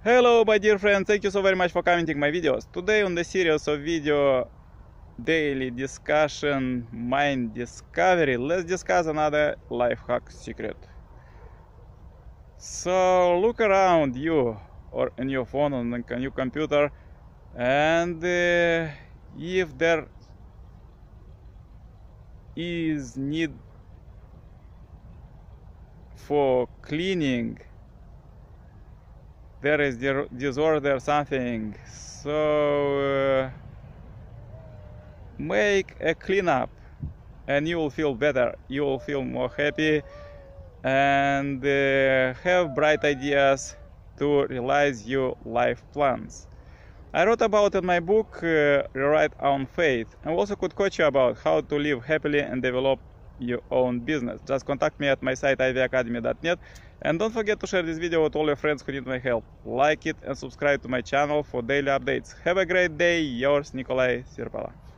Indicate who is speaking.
Speaker 1: Hello my dear friends, thank you so very much for commenting my videos. Today on the series of video daily discussion mind discovery, let's discuss another life hack secret. So look around you or in your phone on your computer, and if there is need for cleaning, there is disorder something, so make a cleanup and you will feel better, you will feel more happy and have bright ideas to realize your life plans. I wrote about in my book Rewrite Own Fate, and also could coach you about how to live happily and develop your own business. Just contact me at my site ivacademy.net, and don't forget to share this video with all your friends who need my help. Like it and subscribe to my channel for daily updates. Have a great day, yours Nikolai Sirpala.